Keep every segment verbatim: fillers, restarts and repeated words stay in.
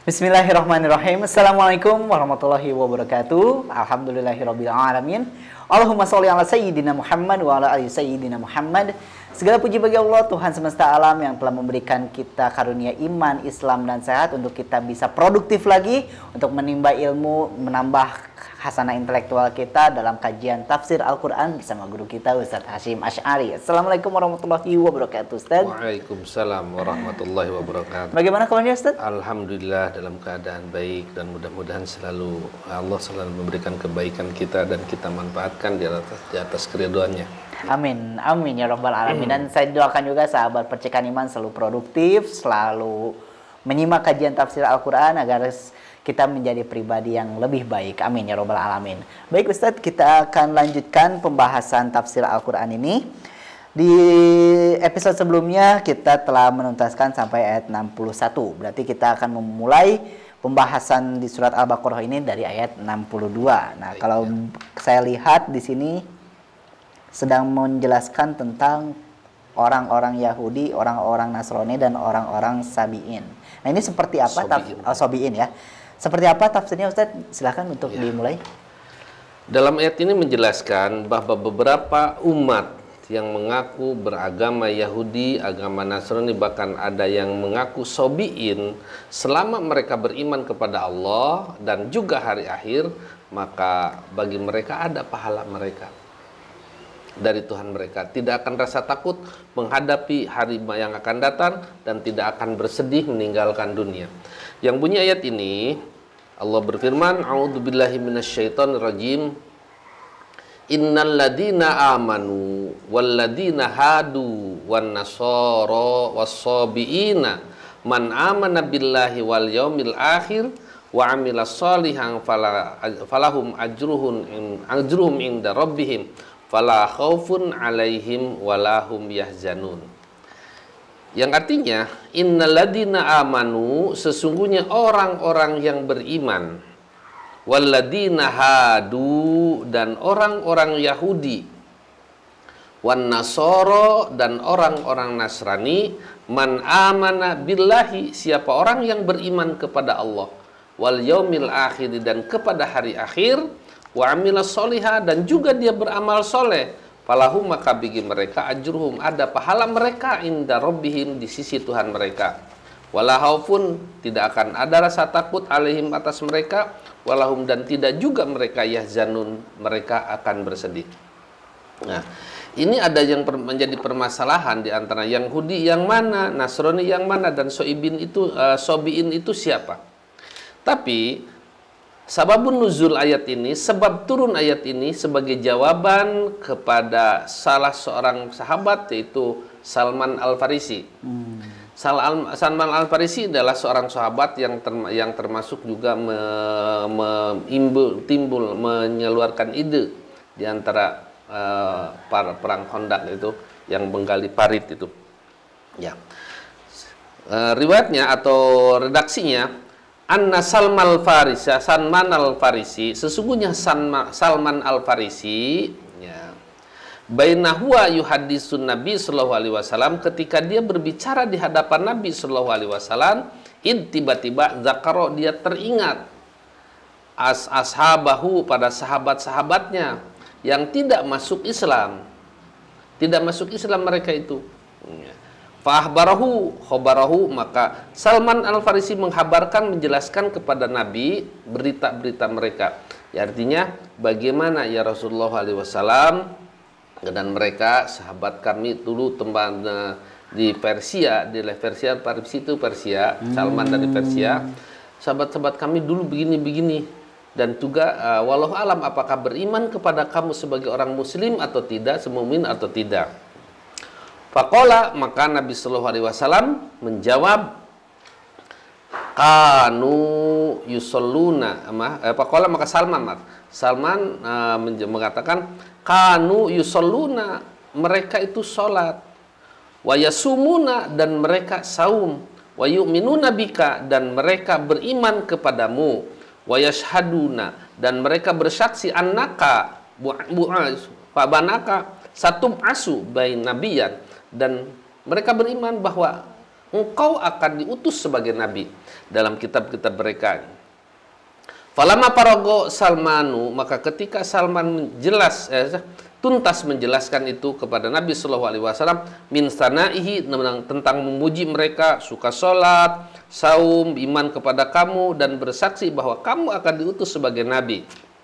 Bismillahirrahmanirrahim. Assalamualaikum warahmatullahi wabarakatuh. Alhamdulillahirabbil alamin. Allahumma sholli ala sayyidina Muhammad wa ala ali sayyidina Muhammad. Segala puji bagi Allah, Tuhan semesta alam yang telah memberikan kita karunia iman, Islam dan sehat untuk kita bisa produktif lagi untuk menimba ilmu, menambah hasanah intelektual kita dalam kajian tafsir Al-Quran bersama guru kita Ustaz Hasyim Asy'ari. Assalamualaikum warahmatullahi wabarakatuh, Ustaz. Waalaikumsalam warahmatullahi wabarakatuh. Bagaimana kabarnya, Ustaz? Alhamdulillah dalam keadaan baik dan mudah-mudahan selalu Allah selalu memberikan kebaikan kita dan kita manfaatkan di atas di atas keriduannya. Amin, amin ya rabbal alamin. Dan saya doakan juga sahabat percikan iman selalu produktif, selalu menyimak kajian tafsir Al-Quran agar kita menjadi pribadi yang lebih baik. Amin ya rabbal alamin. Baik Ustadz, kita akan lanjutkan pembahasan tafsir Al-Quran ini. Di episode sebelumnya kita telah menuntaskan sampai ayat enam puluh satu. Berarti kita akan memulai pembahasan di surat Al-Baqarah ini dari ayat enam puluh dua. Nah, baik, kalau ya. Saya lihat di sini sedang menjelaskan tentang orang-orang Yahudi, orang-orang Nasrani dan orang-orang Sabi'in. Nah, ini seperti apa? Sobi'in, oh, Sobi'in ya. Seperti apa tafsirnya, Ustaz? Silahkan untuk ya. dimulai. Dalam ayat ini menjelaskan bahwa beberapa umat yang mengaku beragama Yahudi, agama Nasrani, bahkan ada yang mengaku Sobi'in, selama mereka beriman kepada Allah dan juga hari akhir, maka bagi mereka ada pahala mereka dari Tuhan mereka. Tidak akan rasa takut menghadapi hari yang akan datang dan tidak akan bersedih meninggalkan dunia. Yang bunyi ayat ini, Allah berfirman, A'udzubillahi minasyaitonirrajim. Innal ladina amanu wal ladina hadu wan nasara was-sabiina man amana billahi wal yaumil akhir wa amila sholihan falahum ajruhum ajruhum inda rabbihim fala khaufun alaihim walahum yahzanun. Yang artinya, innalladzina amanu, sesungguhnya orang-orang yang beriman, walladzina hadu, dan orang-orang Yahudi, wan nasara, dan orang-orang Nasrani, man amana billahi, siapa orang yang beriman kepada Allah, wal yaumil akhir, dan kepada hari akhir, wa amila sholiha, dan juga dia beramal soleh, falahum, maka bagi mereka ajruhum, ada pahala mereka inda rabbihim, di sisi Tuhan mereka, wala khaufun, tidak akan ada rasa takut alaihim, atas mereka, walahum, dan tidak juga mereka yahzanun, mereka akan bersedih. Nah, ini ada yang per, menjadi permasalahan di antara Yahudi yang mana, Nasrani yang mana, dan Soibin itu, uh, Sobiin itu siapa. Tapi sababun nuzul ayat ini, sebab turun ayat ini sebagai jawaban kepada salah seorang sahabat, yaitu Salman Al-Farisi. Hmm. Salman Al-Farisi adalah seorang sahabat yang term yang termasuk juga me me imbul, timbul mengeluarkan ide di antara uh, para perang Khandaq itu, yang menggali parit itu. Ya, uh, riwayatnya atau redaksinya, Anna Salman Al-Farisi, Salman Al-Farisi, sesungguhnya Salman Al-Farisi, ya, bainahwa yuhadisun Nabi sallallahu alaihi wasallam, ketika dia berbicara di hadapan Nabi sallallahu alaihi wasallam, id tiba-tiba zakaro, dia teringat as ashabahu, pada sahabat-sahabatnya yang tidak masuk Islam, tidak masuk Islam mereka itu. Ya. Fahbarahu khobarahu, maka Salman Al-Farisi menghabarkan, menjelaskan kepada Nabi berita-berita mereka. Ya, artinya bagaimana ya Rasulullah shallallahu alaihi wasallam dan mereka sahabat kami dulu tempat di Persia, di Persia, Paris itu Persia, Salman dari Persia, sahabat-sahabat kami dulu begini-begini, dan juga uh, wallahu alam, apakah beriman kepada kamu sebagai orang muslim atau tidak, semumin atau tidak. Faqala, maka Nabi sallallahu alaihi wasallam menjawab, kanu yusalluna, eh, faqala, maka Salman Salman uh, mengatakan, kanu yusalluna, mereka itu sholat, wa yasumuna, dan mereka saum, wa yu'minuna bika, dan mereka beriman kepadamu, wa yashhaduna, dan mereka bersaksi, annaka bu'as fabanaka satum asu bain nabiyan, dan mereka beriman bahwa engkau akan diutus sebagai nabi dalam kitab-kitab mereka. Falama parago Salmanu, maka ketika Salman menjelas eh, tuntas menjelaskan itu kepada Nabi Shallallahu Alaihi Wasallam min sanaihi, tentang memuji mereka, suka sholat, saum, iman kepada kamu dan bersaksi bahwa kamu akan diutus sebagai nabi.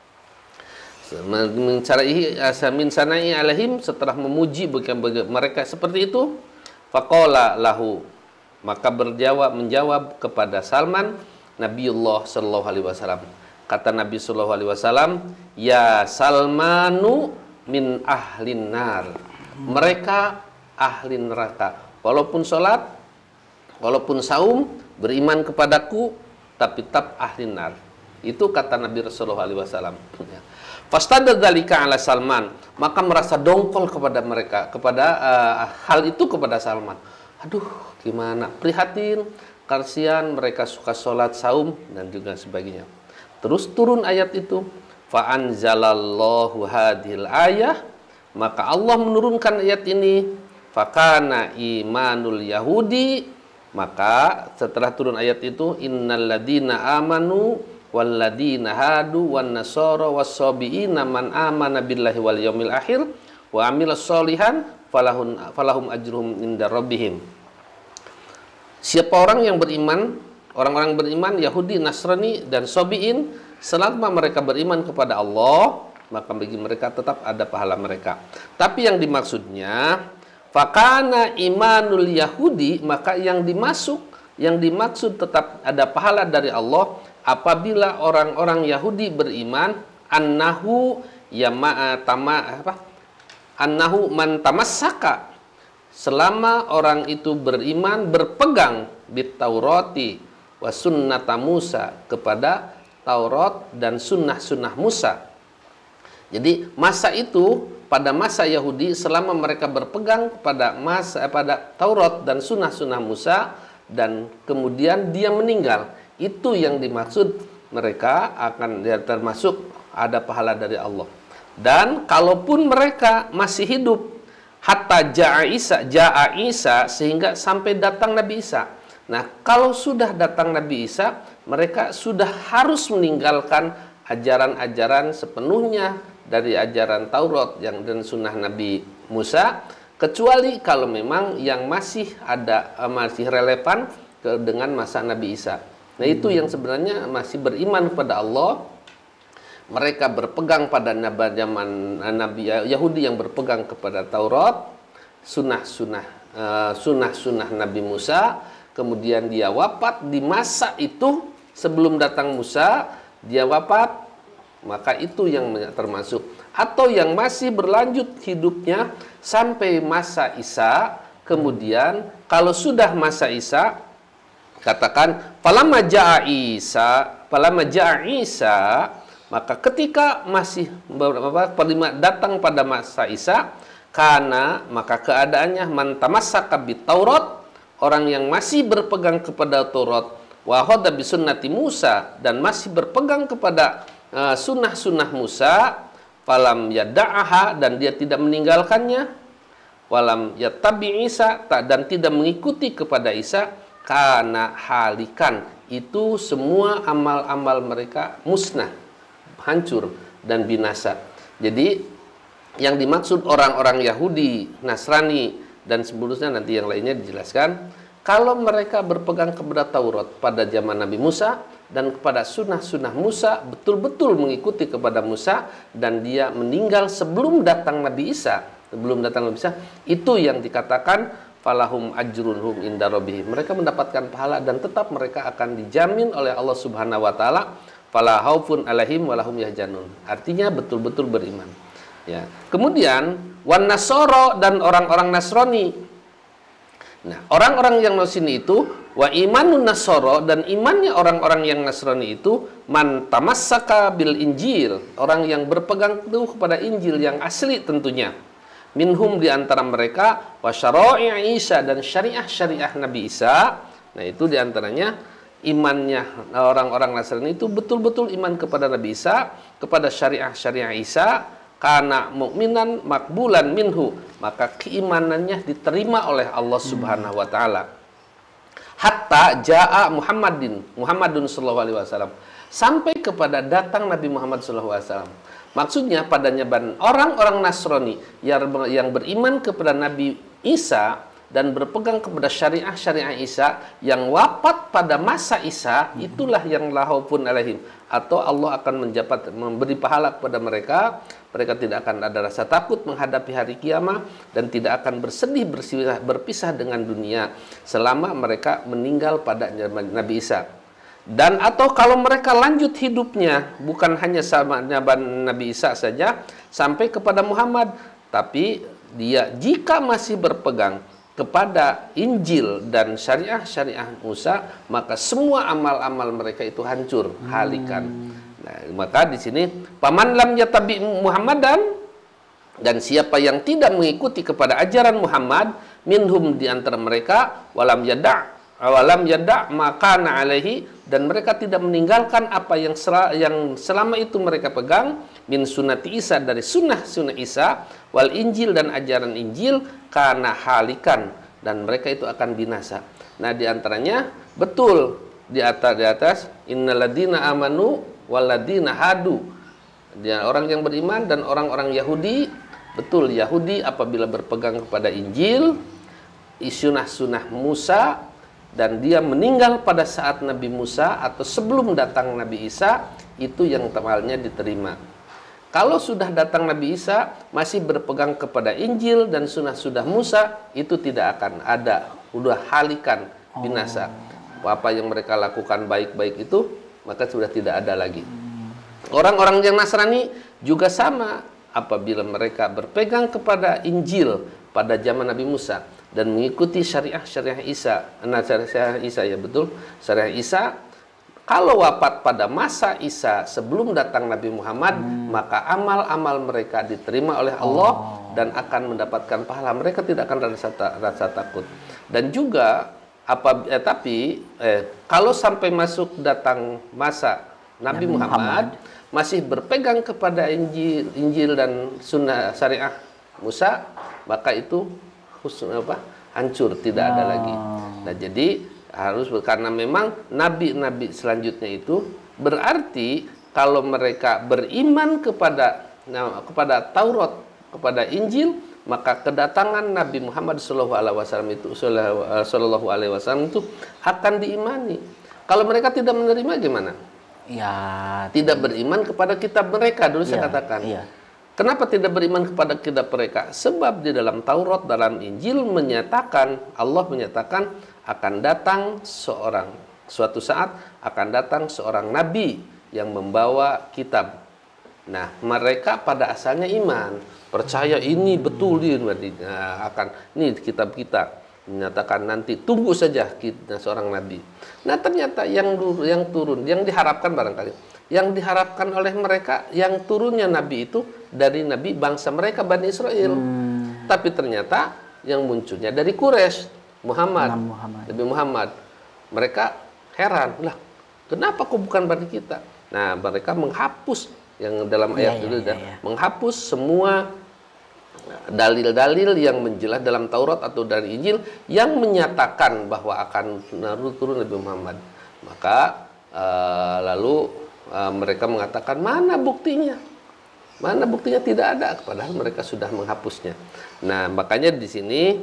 Min sanaihi alaihim, setelah memuji mereka seperti itu, faqala lahu, maka berjawab menjawab kepada Salman Nabiullah Shallallahu Alaihi Wasallam. Kata Nabi Shallallahu Alaihi Wasallam, ya Salmanu min ahlin nar, mereka ahli neraka, walaupun sholat, walaupun saum, beriman kepadaku, tapi tetap ahli nar. Itu kata Nabi Shallallahu Alaihi Wasallam. Fastadda dzalika ala Salman, maka merasa dongkol kepada mereka, kepada uh, hal itu kepada Salman. Aduh, gimana, prihatin, kasihan mereka suka sholat, saum dan juga sebagainya. Terus turun ayat itu, fa anzalallahu hadhil ayah, maka Allah menurunkan ayat ini, fakana imanul yahudi, maka setelah turun ayat itu, innal ladina amanu wal ladina hadu wan nasara was-sabiina man amana billahi wal yaumil akhir wa amilas sholihan falahum falahum ajruhum inda rabbihim. Siapa orang yang beriman, orang-orang beriman Yahudi, Nasrani dan Sabiin, selama mereka beriman kepada Allah, maka bagi mereka tetap ada pahala mereka. Tapi yang dimaksudnya fakana imanul Yahudi, maka yang dimasuk yang dimaksud tetap ada pahala dari Allah apabila orang-orang Yahudi beriman, annahu yama tama apa? Annahu man tamassaka, selama orang itu beriman, berpegang bit Taurati wa sunnata Musa, kepada Taurat dan sunnah-sunnah Musa. Jadi masa itu, pada masa Yahudi, selama mereka berpegang pada masa eh, pada Taurat dan sunnah-sunnah Musa, dan kemudian dia meninggal, itu yang dimaksud mereka akan ya, termasuk ada pahala dari Allah. Dan kalaupun mereka masih hidup hatta ja'a Isa, ja'a Isa, sehingga sampai datang Nabi Isa. Nah, kalau sudah datang Nabi Isa, mereka sudah harus meninggalkan ajaran-ajaran sepenuhnya dari ajaran Taurat yang dan sunnah Nabi Musa, kecuali kalau memang yang masih ada, masih relevan ke, dengan masa Nabi Isa. Nah, itu yang sebenarnya masih beriman kepada Allah. Mereka berpegang pada nabi zaman Nabi Yahudi yang berpegang kepada Taurat, sunnah-sunnah uh, sunnah-sunnah Nabi Musa. Kemudian dia wafat di masa itu, sebelum datang Musa, dia wafat, maka itu yang termasuk. Atau yang masih berlanjut hidupnya sampai masa Isa, kemudian kalau sudah masa Isa, katakan falamma ja'a Isa, falamma ja'a Isa, maka ketika masih datang pada masa Isa, karena maka keadaannya man tamassaka bit Taurat, orang yang masih berpegang kepada Taurat, wa hadda bi sunnati Musa, dan masih berpegang kepada uh, sunnah-sunnah Musa, falam yada'aha, dan dia tidak meninggalkannya, walam yattabi Isa, dan tidak mengikuti kepada Isa, karena halikan, itu semua amal-amal mereka musnah, hancur dan binasa. Jadi yang dimaksud orang-orang Yahudi, Nasrani dan sebagainya, nanti yang lainnya dijelaskan. Kalau mereka berpegang kepada Taurat pada zaman Nabi Musa dan kepada sunnah-sunnah Musa, betul-betul mengikuti kepada Musa, dan dia meninggal sebelum datang Nabi Isa, sebelum datang Nabi Isa, itu yang dikatakan falahum ajrunhum inda rabbihim. Mereka mendapatkan pahala dan tetap mereka akan dijamin oleh Allah Subhanahu wa taala, fala khaufun alaihim walahum yahzanun. Artinya betul-betul beriman. Ya. Kemudian wan nasara, dan orang-orang Nasrani. Nah, orang-orang yang Nasrani itu wa imanun nasara, dan imannya orang-orang yang Nasrani itu man tamassaka bil Injil, orang yang berpegang teguh kepada Injil yang asli tentunya. Minhum, di antara mereka, wa syara'i Isa, dan syariah-syariah Nabi Isa. Nah, itu di antaranya imannya orang-orang Nasrani itu betul-betul iman kepada Nabi Isa, kepada syariah-syariah Isa, karena mukminan makbulan minhu, maka keimanannya diterima oleh Allah Subhanahu wa taala. hatta jaa Muhammadin Muhammadun sallallahu alaihi wasallam, sampai kepada datang Nabi Muhammad sallallahu alaihi wasallam. Maksudnya padanya orang-orang Nasrani yang yang beriman kepada Nabi Isa dan berpegang kepada syariah-syariah Isa yang wafat pada masa Isa, itulah yang lahaupun alaihim, atau Allah akan menjabat memberi pahala kepada mereka. Mereka tidak akan ada rasa takut menghadapi hari kiamat dan tidak akan bersedih berpisah, berpisah dengan dunia selama mereka meninggal pada Nabi Isa. Dan atau kalau mereka lanjut hidupnya bukan hanya sama Nabi Isa saja sampai kepada Muhammad, tapi dia jika masih berpegang kepada Injil dan syariah-syariah Musa, maka semua amal-amal mereka itu hancur, halikan. Nah, maka di sini paman lam yatabi Muhammadan, dan siapa yang tidak mengikuti kepada ajaran Muhammad, minhum di antara mereka, walam yada' walam yada' makana alaihi, dan mereka tidak meninggalkan apa yang sel yang selama itu mereka pegang, min sunnati Isa, dari sunnah sunnah Isa, wal Injil, dan ajaran Injil, karena halikan, dan mereka itu akan binasa. Nah, diantaranya betul di atas di atas innaladina amanu waladina hadu, dia orang yang beriman dan orang-orang Yahudi. Betul, Yahudi apabila berpegang kepada Injil, sunnah-sunnah Musa, dan dia meninggal pada saat Nabi Musa atau sebelum datang Nabi Isa, itu yang temalnya diterima. Kalau sudah datang Nabi Isa masih berpegang kepada Injil dan sunnah-sunnah Musa, itu tidak akan ada, udah halikan, binasa. Apa yang mereka lakukan baik-baik itu, maka sudah tidak ada lagi. Orang-orang yang Nasrani juga sama, apabila mereka berpegang kepada Injil pada zaman Nabi Musa dan mengikuti syariah-syariah Isa, nah syariah Isa ya betul, syariah Isa, kalau wafat pada masa Isa sebelum datang Nabi Muhammad, hmm. maka amal-amal mereka diterima oleh Allah oh. dan akan mendapatkan pahala. Mereka tidak akan rasa, rasa takut. Dan juga apa eh, tapi eh, kalau sampai masuk datang masa Nabi, Nabi Muhammad, Muhammad masih berpegang kepada Injil, Injil dan sunnah syariah Musa, maka itu apa? Hancur, tidak ada lagi. Nah, jadi harus, karena memang nabi-nabi selanjutnya itu berarti kalau mereka beriman kepada nah, kepada Taurat, kepada Injil, maka kedatangan Nabi Muhammad shallallahu alaihi wasallam itu shallallahu alaihi wasallam itu akan diimani. Kalau mereka tidak menerima gimana? Ya, tidak beriman kepada kitab mereka dulu ya, saya katakan. Ya. Kenapa tidak beriman kepada kitab mereka? Sebab di dalam Taurat, dalam Injil menyatakan, Allah menyatakan akan datang seorang, suatu saat akan datang seorang nabi yang membawa kitab. Nah, mereka pada asalnya iman, percaya ini betul ini nah, akan ini kitab kita, menyatakan nanti tunggu saja kita seorang nabi. Nah, ternyata yang yang turun, yang diharapkan barangkali yang diharapkan oleh mereka, yang turunnya nabi itu dari nabi bangsa mereka Bani Israel. Hmm. Tapi ternyata yang munculnya dari Quraisy, Muhammad, Muhammad, Nabi Muhammad. Mereka heran, lah, kenapa kok bukan Bani kita? Nah, mereka menghapus yang dalam ayat ya, itu ya, ya, ya. menghapus semua dalil-dalil yang menjelas dalam Taurat atau dari Injil yang menyatakan bahwa akan turun Nabi Muhammad. Maka uh, lalu Uh, mereka mengatakan, mana buktinya? Mana buktinya? Tidak ada. Padahal mereka sudah menghapusnya. Nah, makanya di sini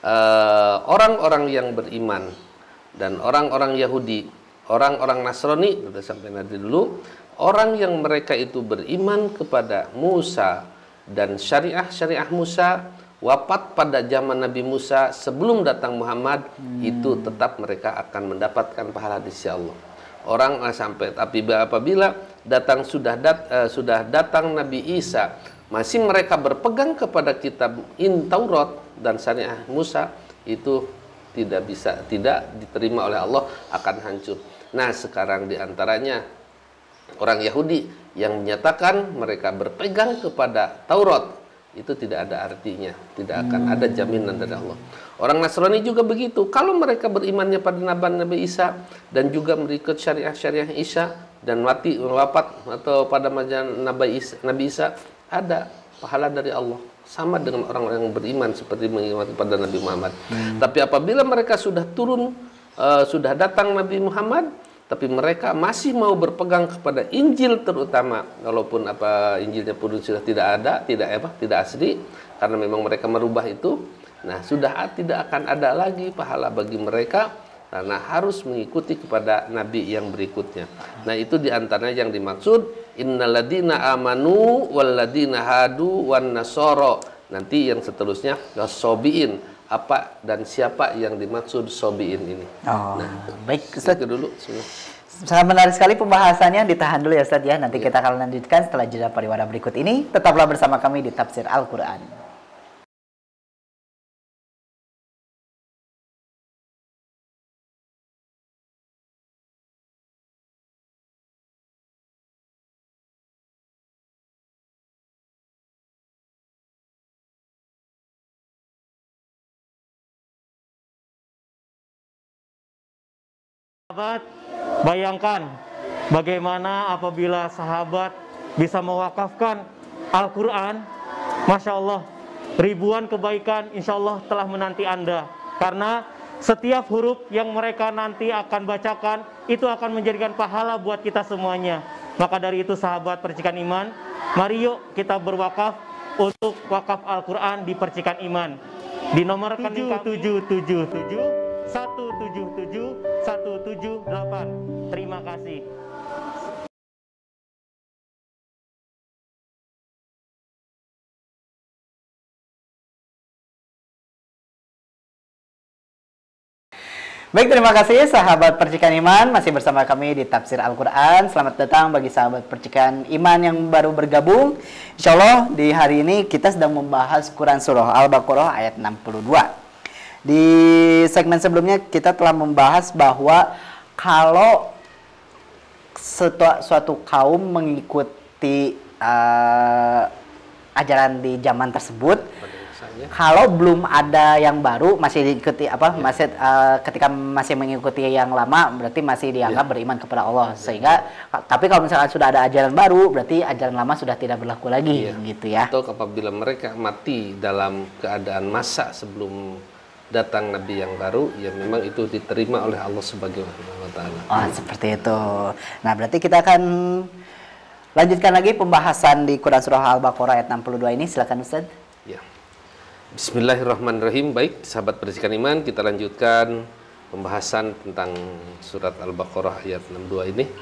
orang-orang uh, yang beriman dan orang-orang Yahudi, orang-orang Nasrani, kita sampai nanti dulu, orang yang mereka itu beriman kepada Musa dan syariah-syariah Musa, wafat pada zaman Nabi Musa sebelum datang Muhammad, hmm. itu tetap mereka akan mendapatkan pahala di sisi Allah. Orang sampai tapi apabila datang sudah dat, uh, sudah datang Nabi Isa, masih mereka berpegang kepada kitab in Taurat dan syariah Musa, itu tidak bisa, tidak diterima oleh Allah, akan hancur. Nah, sekarang diantaranya orang Yahudi yang menyatakan mereka berpegang kepada Taurat, itu tidak ada artinya, tidak akan ada jaminan dari Allah. Orang Nasrani juga begitu. Kalau mereka berimannya pada Nabi Isa dan juga berikut syariah-syariah Isa dan mati wafat atau pada zaman Nabi Isa, Nabi Isa, ada pahala dari Allah. Sama dengan orang-orang yang beriman seperti mengimani pada Nabi Muhammad. Hmm. Tapi apabila mereka sudah turun uh, sudah datang Nabi Muhammad, tapi mereka masih mau berpegang kepada Injil terutama, walaupun apa Injilnya pun sudah tidak ada, tidak apa, tidak asli, karena memang mereka merubah itu. Nah, sudah tidak akan ada lagi pahala bagi mereka karena harus mengikuti kepada nabi yang berikutnya. Nah, itu diantaranya yang dimaksud innalladzina amanu walladina hadu wan nasoro. Nanti yang seterusnya sobiin, apa dan siapa yang dimaksud sobiin ini. Oh, nah, baik Ustaz. Itu dulu. Sangat menarik sekali pembahasannya, ditahan dulu ya Ustaz ya. Nanti ya. Kita akan lanjutkan setelah jeda pariwara berikut ini. Tetaplah bersama kami di Tafsir Al-Qur'an. Sahabat, bayangkan bagaimana apabila sahabat bisa mewakafkan Al-Quran. Masya Allah, ribuan kebaikan insya Allah telah menanti Anda. Karena setiap huruf yang mereka nanti akan bacakan, itu akan menjadikan pahala buat kita semuanya. Maka dari itu sahabat Percikan Iman, mari yuk kita berwakaf untuk wakaf Al-Quran di Percikan Iman. Di nomor rekening tujuh tujuh tujuh satu tujuh tujuh satu tujuh delapan. Terima kasih. Baik, terima kasih sahabat Percikan Iman, masih bersama kami di Tafsir Al-Quran. Selamat datang bagi sahabat Percikan Iman yang baru bergabung. Insya Allah di hari ini kita sedang membahas Quran Surah Al-Baqarah ayat enam puluh dua. Di segmen sebelumnya kita telah membahas bahwa kalau suatu, suatu kaum mengikuti uh, ajaran di zaman tersebut, kalau belum ada yang baru, masih diikuti apa? Ya. Masih uh, ketika masih mengikuti yang lama, berarti masih dianggap ya. Beriman kepada Allah. Sehingga, tapi kalau misalkan sudah ada ajaran baru, berarti ajaran lama sudah tidak berlaku lagi, ya. Gitu ya. Atau apabila mereka mati dalam keadaan masa sebelum datang Nabi yang baru, ya memang itu diterima oleh Allah Subhanahu wa Ta'ala. Oh, seperti itu. Nah, berarti kita akan lanjutkan lagi pembahasan di Quran Surah Al-Baqarah ayat enam puluh dua ini. Silakan Ustaz. Ya. Bismillahirrahmanirrahim. Baik, sahabat Percikan Iman, kita lanjutkan pembahasan tentang surat Al-Baqarah ayat enam puluh dua ini.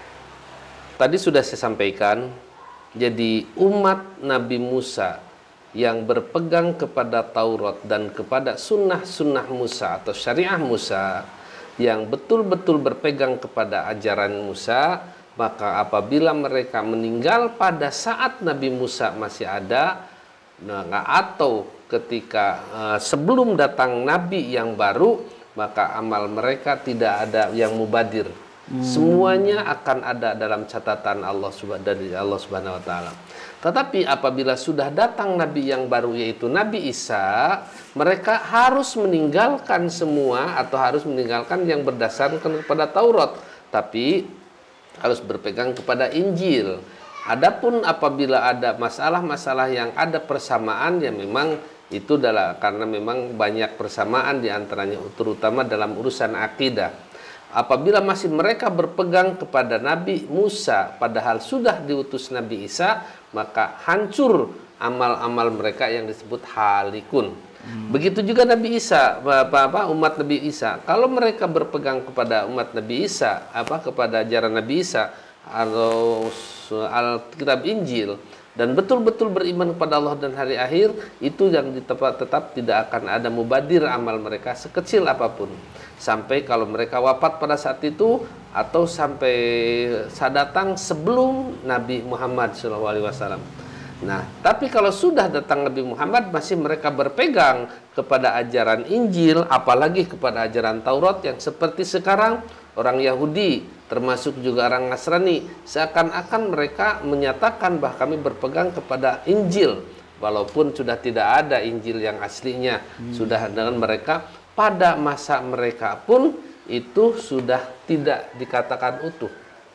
Tadi sudah saya sampaikan, jadi umat Nabi Musa yang berpegang kepada Taurat dan kepada sunnah-sunnah Musa atau syariah Musa, yang betul-betul berpegang kepada ajaran Musa, maka apabila mereka meninggal pada saat Nabi Musa masih ada, nah, atau ketika uh, sebelum datang Nabi yang baru, maka amal mereka tidak ada yang mubadir. Hmm. Semuanya akan ada dalam catatan Allah dari Allah Subhanahu wa Ta'ala. Tetapi apabila sudah datang Nabi yang baru, yaitu Nabi Isa, mereka harus meninggalkan semua atau harus meninggalkan yang berdasarkan kepada Taurat, tapi harus berpegang kepada Injil. Adapun apabila ada masalah-masalah yang ada persamaan, ya memang itu adalah karena memang banyak persamaan di antaranya, terutama dalam urusan akidah. Apabila masih mereka berpegang kepada Nabi Musa padahal sudah diutus Nabi Isa, maka hancur amal-amal mereka yang disebut halikun. Hmm. Begitu juga Nabi Isa, apa, apa umat Nabi Isa. Kalau mereka berpegang kepada umat Nabi Isa, apa kepada ajaran Nabi Isa atau Alkitab Injil, dan betul-betul beriman kepada Allah dan hari akhir, itu yang tetap, tetap tidak akan ada mubadir amal mereka sekecil apapun. Sampai kalau mereka wafat pada saat itu, atau sampai saat datang sebelum Nabi Muhammad shallallahu alaihi wasallam. Nah, tapi kalau sudah datang Nabi Muhammad, masih mereka berpegang kepada ajaran Injil, apalagi kepada ajaran Taurat, yang seperti sekarang orang Yahudi, termasuk juga orang Nasrani, seakan-akan mereka menyatakan bahwa kami berpegang kepada Injil, walaupun sudah tidak ada Injil yang aslinya. Hmm. Sudah dengan mereka, pada masa mereka pun itu sudah tidak dikatakan utuh.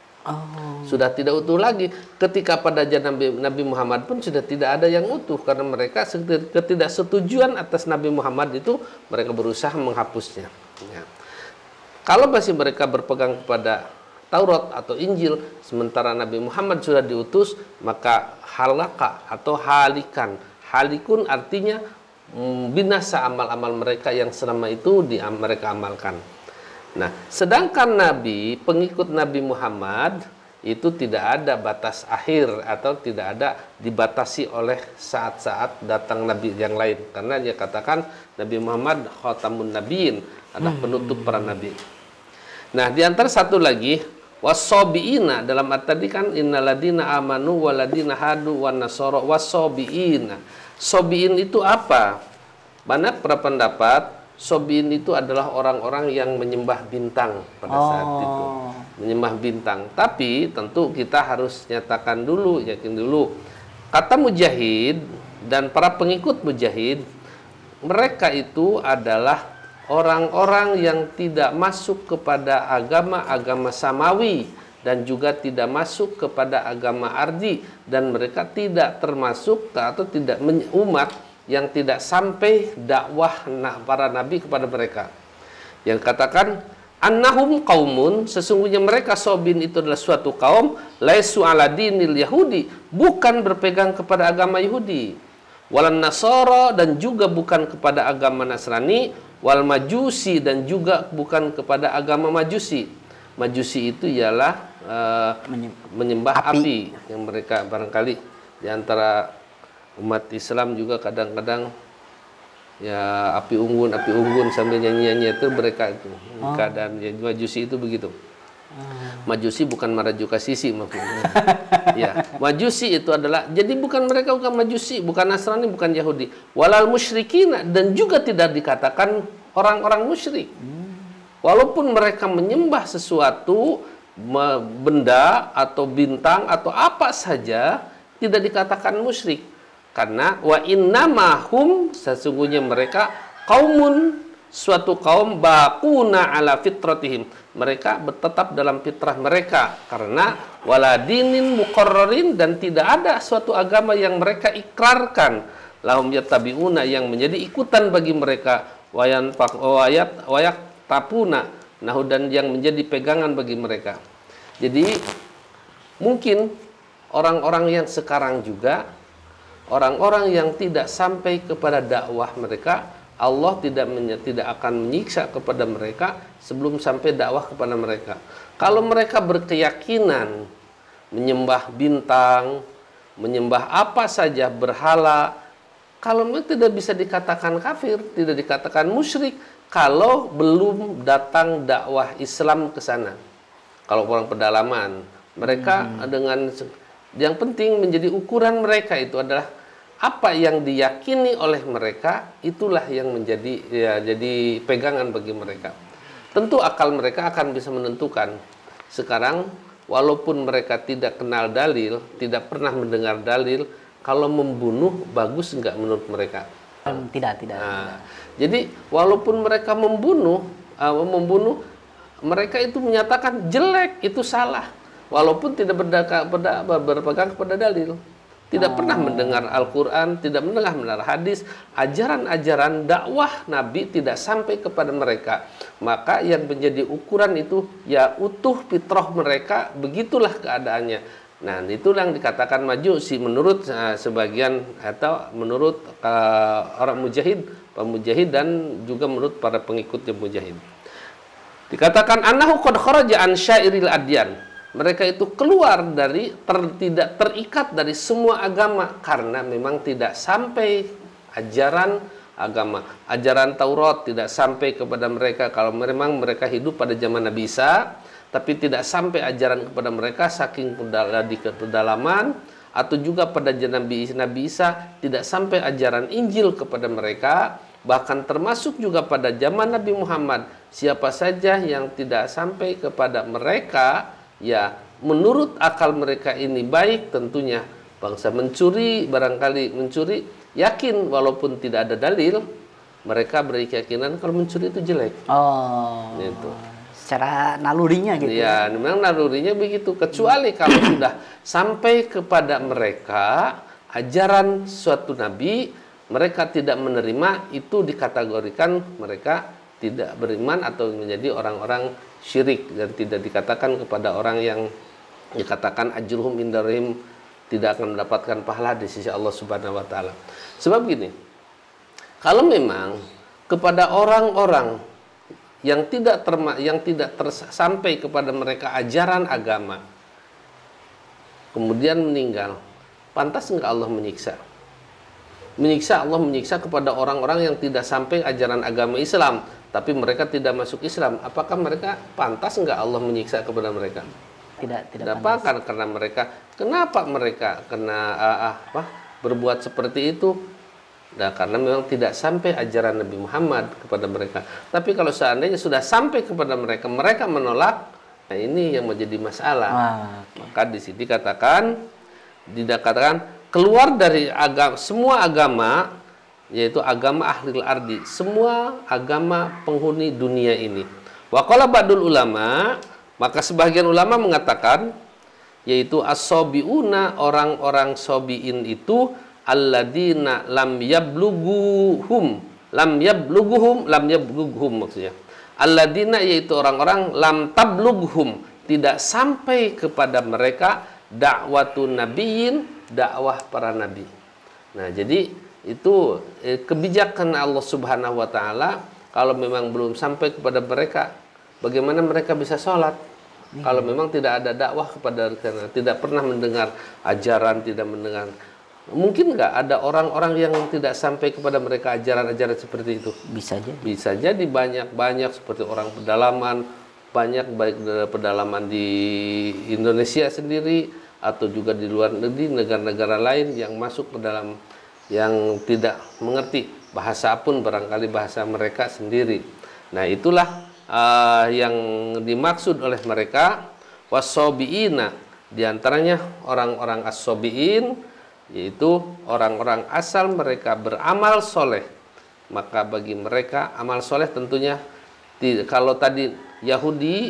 Oh. Sudah tidak utuh lagi. Ketika pada zaman Nabi, Nabi Muhammad pun sudah tidak ada yang utuh, karena mereka ketidaksetujuan atas Nabi Muhammad itu, mereka berusaha menghapusnya. Ya. Kalau masih mereka berpegang kepada Taurat atau Injil, sementara Nabi Muhammad sudah diutus, maka halaka atau halikan. Halikun artinya binasa amal-amal mereka yang selama itu di, mereka amalkan. Nah, sedangkan Nabi, pengikut Nabi Muhammad, itu tidak ada batas akhir atau tidak ada dibatasi oleh saat-saat datang Nabi yang lain. Karena dia katakan Nabi Muhammad khatamun nabiyyin, adalah penutup para Nabi. Nah, di antara satu lagi, wasobiina, dalam arti tadi kan innaladina amanu waladina hadu wan nasara wasobiina. Sobiin itu apa? Banyak para pendapat Sobiin itu adalah orang-orang yang menyembah bintang pada Oh. saat itu. Menyembah bintang. Tapi tentu kita harus nyatakan dulu, yakin dulu. Kata Mujahid dan para pengikut Mujahid, mereka itu adalah orang-orang yang tidak masuk kepada agama-agama samawi dan juga tidak masuk kepada agama ardi, dan mereka tidak termasuk atau tidak umat yang tidak sampai dakwah para nabi kepada mereka. Yang katakan annahum qaumun, sesungguhnya mereka Sobin itu adalah suatu kaum laisu ala dinil yahudi, bukan berpegang kepada agama Yahudi, walan nasara, dan juga bukan kepada agama Nasrani, wal majusi, dan juga bukan kepada agama Majusi. Majusi itu ialah uh, menyembah api. api yang mereka barangkali di antara umat Islam juga kadang-kadang ya api unggun, api unggun sambil nyanyi-nyanyi itu mereka itu. Oh. Keadaan ya, Majusi itu begitu. Oh. Majusi bukan Marajuka Sisi maksudnya. Ya, Majusi itu adalah, jadi bukan mereka bukan Majusi, bukan Nasrani, bukan Yahudi. Walal musyrikin, dan juga tidak dikatakan orang-orang musyrik. Hmm. Walaupun mereka menyembah sesuatu benda atau bintang atau apa saja, tidak dikatakan musyrik. Karena wa innamahum, sesungguhnya mereka kaumun, suatu kaum baquna ala fitratihim, mereka tetap dalam fitrah mereka, karena waladinin muqarrarin, dan tidak ada suatu agama yang mereka ikrarkan, lahum yattabiuna, yang menjadi ikutan bagi mereka, wayan wayat wayak tapuna, nah, dan yang menjadi pegangan bagi mereka. Jadi mungkin orang-orang yang sekarang juga, orang-orang yang tidak sampai kepada dakwah mereka, Allah tidak tidak akan menyiksa kepada mereka sebelum sampai dakwah kepada mereka. Kalau mereka berkeyakinan menyembah bintang, menyembah apa saja berhala, kalau mereka tidak bisa dikatakan kafir, tidak dikatakan musyrik, kalau belum datang dakwah Islam ke sana. Kalau orang pedalaman, mereka hmm. dengan yang penting menjadi ukuran mereka itu adalah apa yang diyakini oleh mereka, itulah yang menjadi ya jadi pegangan bagi mereka. Tentu akal mereka akan bisa menentukan. Sekarang walaupun mereka tidak kenal dalil, tidak pernah mendengar dalil, kalau membunuh bagus enggak menurut mereka? Tidak, tidak. Nah, jadi walaupun mereka membunuh, uh, membunuh mereka itu menyatakan jelek, itu salah. Walaupun tidak berdaka, berda, berpegang kepada dalil, tidak oh. pernah mendengar Al-Quran, tidak mendengar mendengar hadis, ajaran-ajaran dakwah Nabi tidak sampai kepada mereka. Maka yang menjadi ukuran itu ya utuh fitrah mereka, begitulah keadaannya. Nah, itulah yang dikatakan Majusi menurut uh, sebagian atau menurut uh, orang Mujahid, Pak Mujahid, dan juga menurut para pengikutnya Mujahid. Dikatakan annahu qad kharaja an syairil adyan. Mereka itu keluar dari ter, tidak terikat dari semua agama karena memang tidak sampai ajaran agama. Ajaran Taurat tidak sampai kepada mereka kalau memang mereka hidup pada zaman Nabi Isa, tapi tidak sampai ajaran kepada mereka saking di pedalaman, atau juga pada Nabi Nabi Isa tidak sampai ajaran Injil kepada mereka. Bahkan termasuk juga pada zaman Nabi Muhammad, siapa saja yang tidak sampai kepada mereka, ya menurut akal mereka ini baik, tentunya bangsa mencuri, barangkali mencuri, yakin walaupun tidak ada dalil, mereka berkeyakinan kalau mencuri itu jelek. Oh. Gitu. Secara nalurinya gitu. Ya, memang nalurinya begitu. Kecuali kalau sudah sampai kepada mereka ajaran suatu nabi, mereka tidak menerima, itu dikategorikan mereka tidak beriman atau menjadi orang-orang syirik, dan tidak dikatakan kepada orang yang dikatakan ajruhum indarihim tidak akan mendapatkan pahala di sisi Allah Subhanahu wa taala. Sebab gini, kalau memang kepada orang-orang yang tidak terma, yang tidak tersampai kepada mereka ajaran agama, kemudian meninggal, pantas enggak Allah menyiksa? Menyiksa, Allah menyiksa kepada orang-orang yang tidak sampai ajaran agama Islam, tapi mereka tidak masuk Islam. Apakah mereka pantas enggak Allah menyiksa kepada mereka? Tidak, tidak Apa? Kan karena mereka, kenapa mereka kena uh, uh, apa, berbuat seperti itu? Nah, karena memang tidak sampai ajaran Nabi Muhammad kepada mereka. Tapi kalau seandainya sudah sampai kepada mereka, mereka menolak, nah ini yang menjadi masalah. Ah, okay. Maka di sini katakan, dikatakan keluar dari agama, semua agama, yaitu agama ahlil ardi, semua agama penghuni dunia ini. Wa qala ba'dul ulama, maka sebagian ulama mengatakan, yaitu as-sobiuna, orang-orang sobiin itu alladzina lam yablughuhum, lam yablughuhum, lam yablughuhum maksudnya. Alladzina yaitu orang-orang lam tablughuhum, tidak sampai kepada mereka dakwatun nabiyyin, dakwah para nabi. Nah, jadi itu eh, kebijakan Allah Subhanahu wa taala, kalau memang belum sampai kepada mereka, bagaimana mereka bisa sholat? Ya. Kalau memang tidak ada dakwah kepada mereka, tidak pernah mendengar ajaran, tidak mendengar. Mungkin nggak ada orang-orang yang tidak sampai kepada mereka ajaran-ajaran seperti itu? Bisa jadi. Bisa jadi banyak-banyak seperti orang pedalaman, banyak baik pedalaman di Indonesia sendiri atau juga di luar negeri, negara-negara lain yang masuk ke dalam, yang tidak mengerti bahasa pun barangkali bahasa mereka sendiri. Nah, itulah uh, yang dimaksud oleh mereka wasobiina, diantaranya orang-orang as-sobiin, yaitu orang-orang asal mereka beramal soleh. Maka bagi mereka amal soleh tentunya, kalau tadi Yahudi,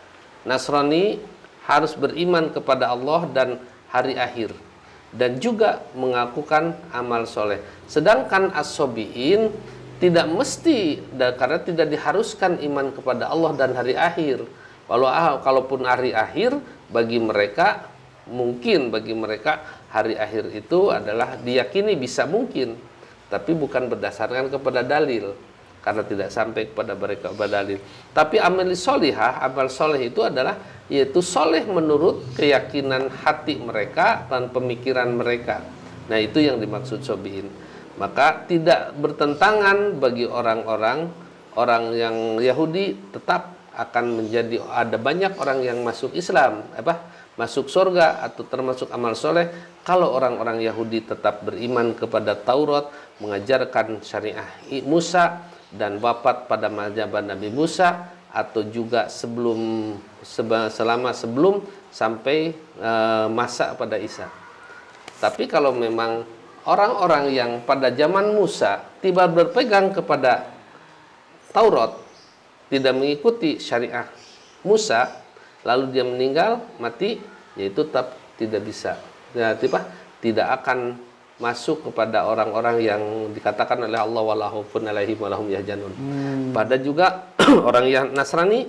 Nasrani harus beriman kepada Allah dan hari akhir, dan juga mengakukan amal soleh. Sedangkan as-sobiin tidak mesti, karena tidak diharuskan iman kepada Allah dan hari akhir. Walau kalaupun hari akhir, bagi mereka mungkin, bagi mereka hari akhir itu adalah diyakini bisa mungkin, tapi bukan berdasarkan kepada dalil, karena tidak sampai kepada mereka kepada dalil. Tapi amal solihah, amal soleh itu adalah yaitu soleh menurut keyakinan hati mereka dan pemikiran mereka. Nah, itu yang dimaksud sobiin. Maka tidak bertentangan bagi orang-orang orang yang Yahudi, tetap akan menjadi, ada banyak orang yang masuk Islam, apa masuk surga atau termasuk amal soleh kalau orang-orang Yahudi tetap beriman kepada Taurat, mengajarkan syariah Musa, dan wafat pada mazhab Nabi Musa, atau juga sebelum selama sebelum sampai e, masa pada Isa. Tapi kalau memang orang-orang yang pada zaman Musa tiba berpegang kepada Taurat, tidak mengikuti syariah Musa, lalu dia meninggal, mati, yaitu tetap tidak bisa, ya, tiba, tidak akan masuk kepada orang-orang yang dikatakan oleh Allah wala khaufun alaihim wa lahum yahzanun. Hmm. Pada juga orang yang Nasrani,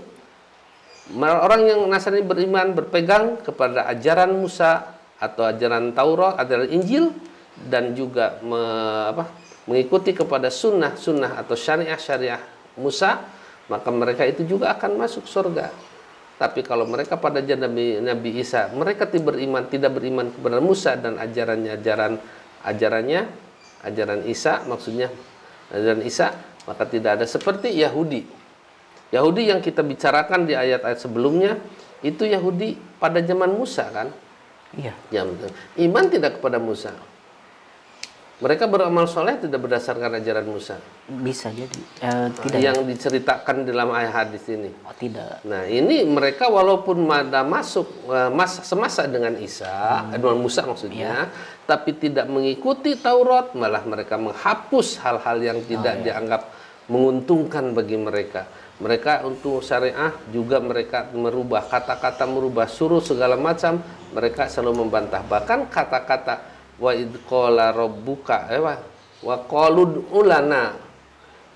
orang yang Nasrani beriman, berpegang kepada ajaran Musa atau ajaran Taurat, ajaran Injil, dan juga me, apa, mengikuti kepada sunnah-sunnah atau syariah-syariah Musa, maka mereka itu juga akan masuk surga. Tapi kalau mereka pada zaman Nabi, Nabi Isa, mereka tidak beriman, tidak beriman kepada Musa dan ajarannya, ajaran ajarannya, ajaran Isa, maksudnya ajaran Isa, maka tidak ada seperti Yahudi. Yahudi yang kita bicarakan di ayat-ayat sebelumnya, itu Yahudi pada zaman Musa kan? Iya. Ya, iman tidak kepada Musa. Mereka beramal soleh tidak berdasarkan ajaran Musa. Bisa jadi. Uh, tidak. Yang diceritakan dalam ayat hadis ini. Oh, tidak. Nah, ini mereka walaupun ada masuk uh, mas, semasa dengan Isa, hmm. dengan Musa maksudnya, ya, tapi tidak mengikuti Taurat, malah mereka menghapus hal-hal yang tidak oh, ya. dianggap menguntungkan bagi mereka. Mereka untuk syariah juga mereka merubah kata-kata, merubah suruh segala macam, mereka selalu membantah. Bahkan kata-kata wa id qala rabbuka eh, wa qalud ulana,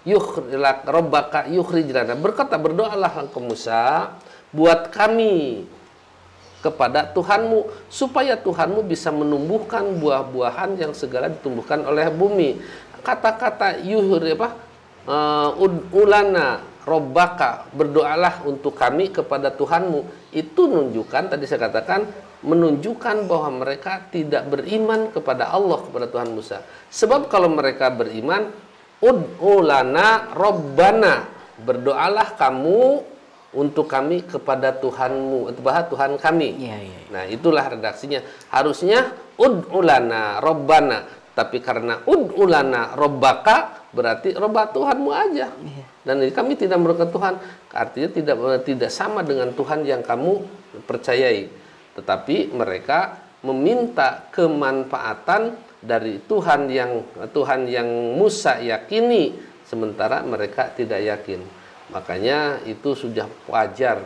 yukhrilak rabbaka yukhrij lana. Berkata, berdoalah engkau Musa buat kami kepada Tuhanmu, supaya Tuhanmu bisa menumbuhkan buah-buahan yang segala ditumbuhkan oleh bumi. Kata-kata yuhri apa? Uh, ulana robbaka, berdoalah untuk kami kepada Tuhanmu, itu menunjukkan, tadi saya katakan, menunjukkan bahwa mereka tidak beriman kepada Allah, kepada Tuhan Musa. Sebab kalau mereka beriman, ud'ulana robbana, berdoalah kamu untuk kami kepada Tuhanmu, atau bahwa Tuhan kami. Ya, ya, ya. Nah, itulah redaksinya. Harusnya ud'ulana robbana, tapi karena ud'ulana robbaka, berarti robbah Tuhanmu aja. Ya. Dan kami tidak merupakan Tuhan, artinya tidak tidak sama dengan Tuhan yang kamu percayai. Tetapi mereka meminta kemanfaatan dari Tuhan yang Tuhan yang Musa yakini, sementara mereka tidak yakin. Makanya itu sudah wajar,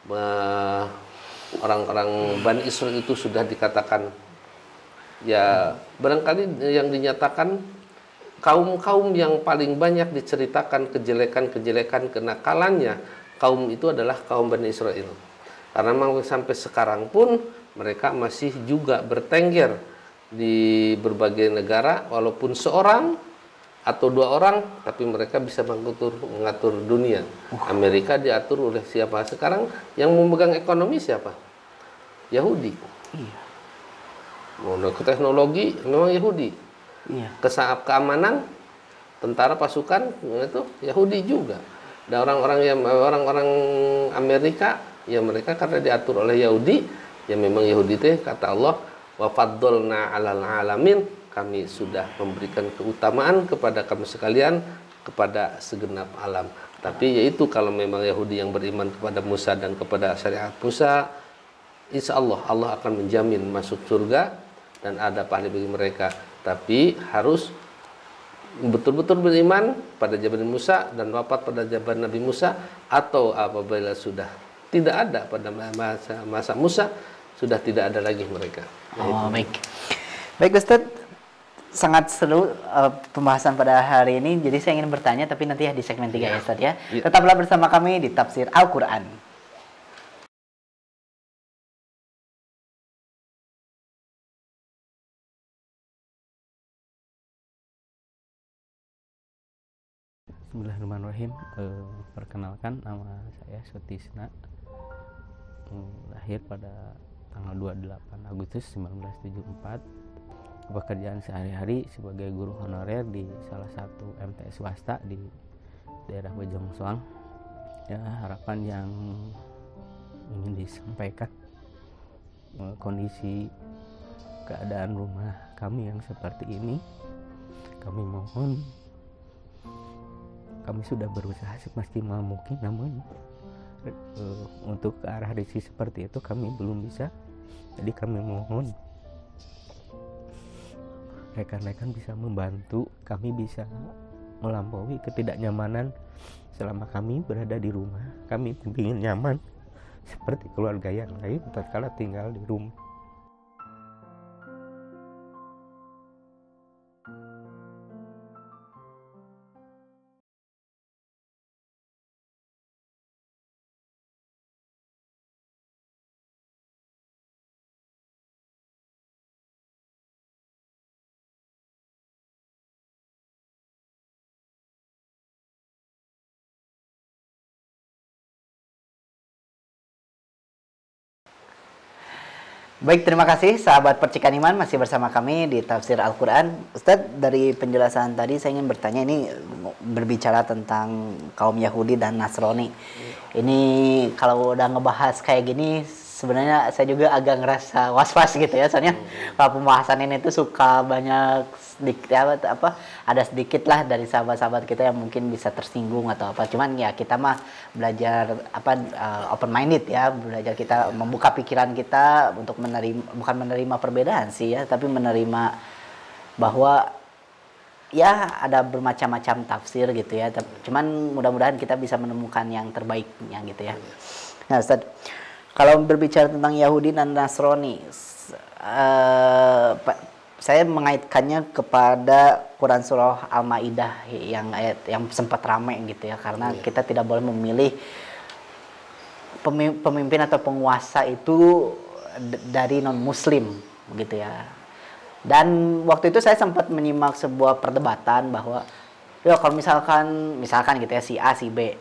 orang-orang Bani Israil itu sudah dikatakan, ya barangkali yang dinyatakan kaum-kaum yang paling banyak diceritakan kejelekan-kejelekan kenakalannya, kaum itu adalah kaum Bani Israil. Karena memang sampai sekarang pun mereka masih juga bertengger di berbagai negara, walaupun seorang atau dua orang, tapi mereka bisa mengatur, mengatur dunia. Amerika diatur oleh siapa? Sekarang yang memegang ekonomi siapa? Yahudi. Iya. Mau ke teknologi memang Yahudi. Iya. Kesaat keamanan, tentara pasukan itu Yahudi juga. Dan orang-orang yang orang-orang Amerika, ya mereka karena diatur oleh Yahudi, ya memang Yahudi teh kata Allah, wa faddalna 'alal 'alamin, kami sudah memberikan keutamaan kepada kamu sekalian, kepada segenap alam. Tapi yaitu kalau memang Yahudi yang beriman kepada Musa dan kepada syariat Musa, insya Allah Allah akan menjamin masuk surga dan ada pahala bagi mereka. Tapi harus betul-betul beriman pada zaman Musa dan wafat pada zaman Nabi Musa, atau apabila sudah tidak ada pada masa masa Musa, sudah tidak ada lagi mereka. Oh, baik. Baik Ustadz, sangat seru uh, pembahasan pada hari ini. Jadi saya ingin bertanya, tapi nanti ya di segmen tiga ya, ya Ustadz ya. ya. Tetaplah bersama kami di Tafsir Al-Quran. Bismillahirrahmanirrahim. Uh, perkenalkan, nama saya Sutisna. Lahir pada tanggal dua puluh delapan Agustus seribu sembilan ratus tujuh puluh empat. Pekerjaan sehari-hari sebagai guru honorer di salah satu M T S swasta di daerah Bojongsoang. Ya, harapan yang ingin disampaikan, kondisi keadaan rumah kami yang seperti ini, kami mohon, kami sudah berusaha semaksimal mungkin, namun Uh, untuk ke arah risiko seperti itu kami belum bisa. Jadi kami mohon rekan-rekan bisa membantu kami bisa melampaui ketidaknyamanan selama kami berada di rumah. Kami ingin nyaman seperti keluarga yang lain tatkala tinggal di rumah. Baik, terima kasih sahabat Percikan Iman, masih bersama kami di Tafsir Al-Quran. Ustadz, dari penjelasan tadi saya ingin bertanya, ini berbicara tentang kaum Yahudi dan Nasrani. Ini kalau udah ngebahas kayak gini, sebenarnya saya juga agak ngerasa was-was gitu ya, soalnya kalau pembahasan ini tuh suka banyak sedikit apa, apa ada sedikit lah dari sahabat-sahabat kita yang mungkin bisa tersinggung atau apa. Cuman ya kita mah belajar apa uh, open minded ya, belajar kita membuka pikiran kita untuk menerima, bukan menerima perbedaan sih ya, tapi menerima bahwa ya ada bermacam-macam tafsir gitu ya. Cuman mudah-mudahan kita bisa menemukan yang terbaiknya gitu ya. Nah, Ustaz, kalau berbicara tentang Yahudi dan Nasrani, uh, saya mengaitkannya kepada Quran surah Al-Maidah yang ayat yang sempat ramai gitu ya, karena yeah. kita tidak boleh memilih pemimpin atau penguasa itu dari non muslim begitu ya. Dan waktu itu saya sempat menyimak sebuah perdebatan bahwa ya kalau misalkan misalkan gitu ya, si A si B,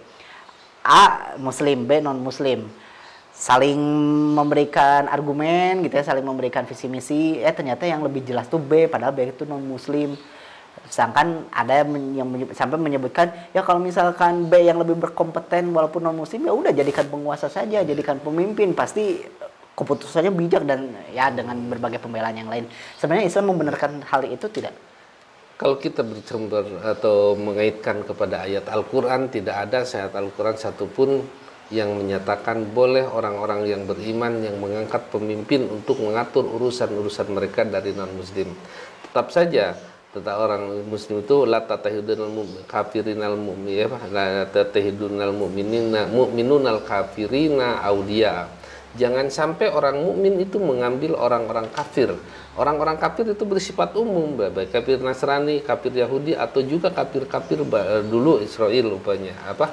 A muslim, B non muslim, saling memberikan argumen gitu ya, saling memberikan visi misi, eh ternyata yang lebih jelas tuh B, padahal B itu non muslim. Sedangkan ada yang menyebut, sampai menyebutkan ya kalau misalkan B yang lebih berkompeten walaupun non muslim, ya udah jadikan penguasa saja, jadikan pemimpin, pasti keputusannya bijak dan ya dengan berbagai pembelaan yang lain. Sebenarnya Islam membenarkan hal itu tidak? Kalau kita bercumber atau mengaitkan kepada ayat Al-Quran, tidak ada ayat Al-Quran satupun yang menyatakan boleh orang-orang yang beriman yang mengangkat pemimpin untuk mengatur urusan-urusan mereka dari non-muslim. Tetap saja, tetap orang muslim itu la tatahidunal kafirinal mu'min ya, la tatahidunal mu'minina mu'minunal kafirina aulia. Jangan sampai orang mukmin itu mengambil orang-orang kafir. Orang-orang kafir itu bersifat umum, baik kafir Nasrani, kafir Yahudi, atau juga kafir-kafir dulu Israel rupanya apa?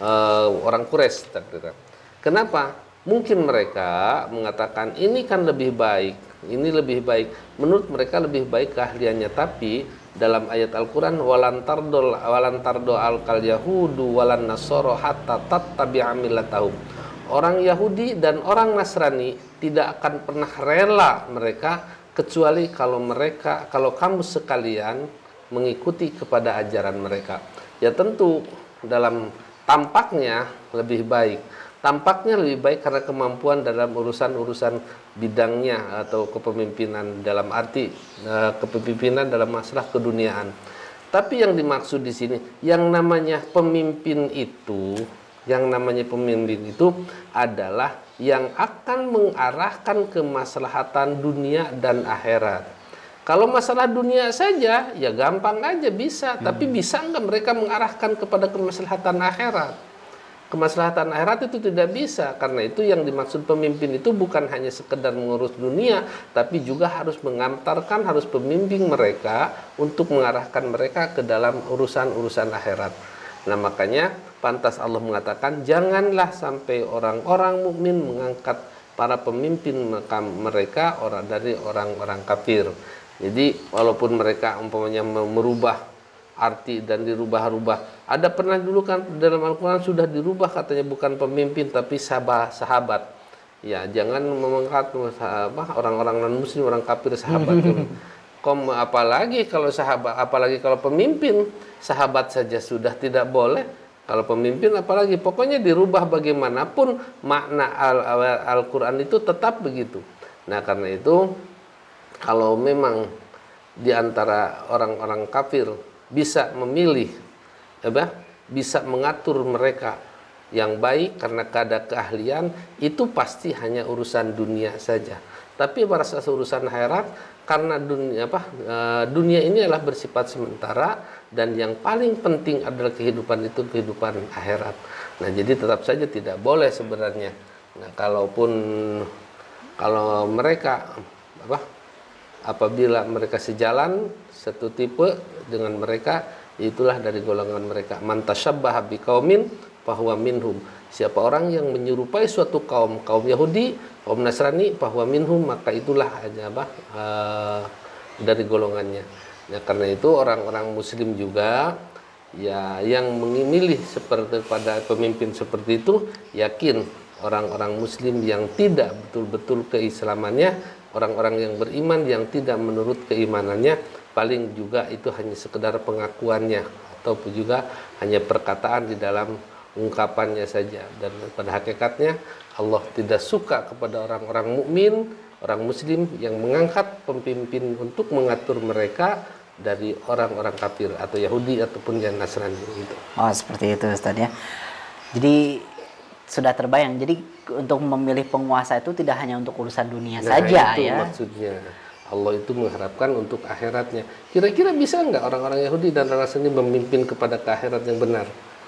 Uh, orang Quraisy. Kenapa? Mungkin mereka mengatakan ini kan lebih baik, ini lebih baik. Menurut mereka lebih baik keahliannya, tapi dalam ayat Al-Quran walan tardol walan tardo al-kal yahudu walan nasoro hatta tattabi'a millatahum. Orang Yahudi dan orang Nasrani tidak akan pernah rela mereka kecuali kalau mereka kalau kamu sekalian mengikuti kepada ajaran mereka. Ya tentu dalam tampaknya lebih baik. Tampaknya lebih baik karena kemampuan dalam urusan-urusan bidangnya atau kepemimpinan dalam arti uh, kepemimpinan dalam masalah keduniaan. Tapi yang dimaksud di sini, yang namanya pemimpin itu, yang namanya pemimpin itu adalah yang akan mengarahkan kemaslahatan dunia dan akhirat. Kalau masalah dunia saja, ya gampang aja bisa. Hmm. Tapi bisa nggak mereka mengarahkan kepada kemaslahatan akhirat? Kemaslahatan akhirat itu tidak bisa. Karena itu yang dimaksud pemimpin itu bukan hanya sekedar mengurus dunia, tapi juga harus mengantarkan, harus pembimbing mereka untuk mengarahkan mereka ke dalam urusan-urusan akhirat. Nah makanya pantas Allah mengatakan janganlah sampai orang-orang mukmin mengangkat para pemimpin mereka orang dari orang-orang kafir. Jadi walaupun mereka umpamanya merubah arti dan dirubah-rubah. Ada pernah dulu kan dalam Al-Quran sudah dirubah katanya bukan pemimpin tapi sahabat. sahabat. Ya jangan mengangkat orang-orang non muslim, orang kafir sahabat. Kom apalagi kalau sahabat, apalagi kalau pemimpin, sahabat saja sudah tidak boleh. Kalau pemimpin apalagi, pokoknya dirubah bagaimanapun makna Al-Quran itu tetap begitu. Nah karena itu kalau memang di antara orang-orang kafir bisa memilih, ya, bisa mengatur mereka yang baik karena ada keahlian, itu pasti hanya urusan dunia saja. Tapi pada saat urusan akhirat, karena dunia apa dunia ini adalah bersifat sementara dan yang paling penting adalah kehidupan itu kehidupan akhirat. Nah jadi tetap saja tidak boleh sebenarnya. Nah kalaupun kalau mereka apa apabila mereka sejalan satu tipe dengan mereka, itulah dari golongan mereka. Man tasyabbaha biqaumin fahuwa minhum. Siapa orang yang menyerupai suatu kaum, kaum Yahudi, kaum Nasrani, fahuwa minhum, maka itulah hanya apa uh, dari golongannya. Nah, karena itu orang-orang muslim juga ya yang memilih seperti pada pemimpin seperti itu, yakin orang-orang muslim yang tidak betul-betul keislamannya, orang-orang yang beriman yang tidak menurut keimanannya, paling juga itu hanya sekedar pengakuannya ataupun juga hanya perkataan di dalam ungkapannya saja. Dan pada hakikatnya Allah tidak suka kepada orang-orang mukmin, orang muslim yang mengangkat pemimpin untuk mengatur mereka dari orang-orang kafir atau Yahudi ataupun yang Nasrani itu. Oh, seperti itu Ustaz ya. Jadi sudah terbayang. Jadi untuk memilih penguasa itu tidak hanya untuk urusan dunia nah, saja itu ya. Maksudnya Allah itu mengharapkan untuk akhiratnya. Kira-kira bisa nggak orang-orang Yahudi dan Nasrani memimpin kepada ke akhirat yang benar?